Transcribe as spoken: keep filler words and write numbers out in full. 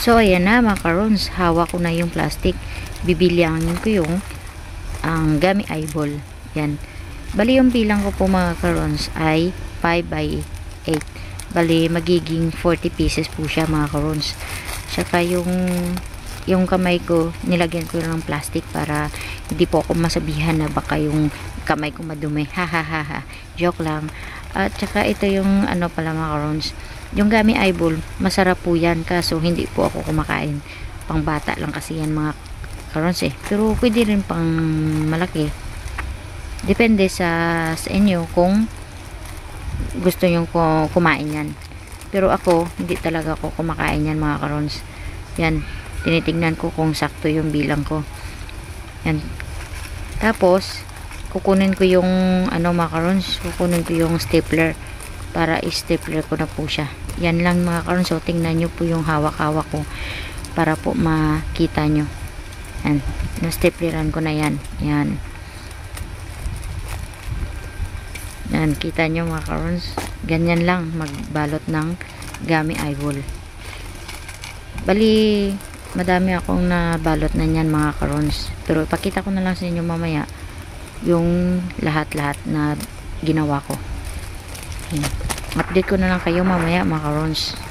So ayan na mga karons, hawak ko na yung plastic. Bibilangin ko yung ang gummy eyeball. Yan. Bali yung bilang ko po mga karons ay five by eight. Bali magiging forty pieces po siya mga karons. Saka yung yung kamay ko, nilagyan ko ng plastic para hindi po ako masabihan na baka yung kamay ko madumi. Ha ha ha ha. Joke lang. At saka ito yung ano pala mga karons. Yung gummy eyeball, masarap po yan kaso hindi po ako kumakain. Pang bata lang kasi yan mga karons eh. Pero pwede rin pang malaki. Depende sa, sa inyo kung gusto nyo kumain yan. Pero ako, hindi talaga ako kumakain yan mga karons. Yan, tinitingnan ko kung sakto yung bilang ko. Yan. Tapos, kukunin ko yung ano mga karons, kukunin ko yung stapler para i-stapler ko na po siya. Yan lang mga karons. So, tingnan nyo po yung hawak-hawak ko para po makita nyo. Yan. Na-stapleran ko na yan. Yan. Yan. Kita nyo mga karons. Ganyan lang magbalot ng gummy eyeball. Bali, madami akong nabalot na yan mga karons. Pero ipakita ko na lang sa inyo mamaya yung lahat-lahat na ginawa ko. Yan. Update ko na lang kayo mamaya mga karons.